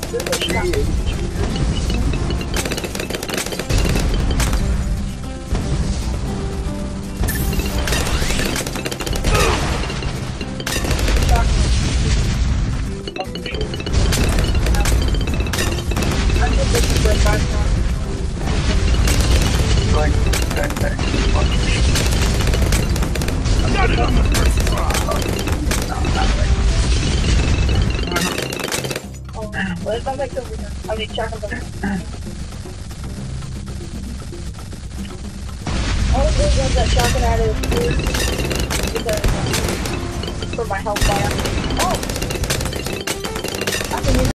Got it on the first try. What if I make the winner? I mean, check on them. All of those ones that shotgun at is because for my health bar. Oh! I can use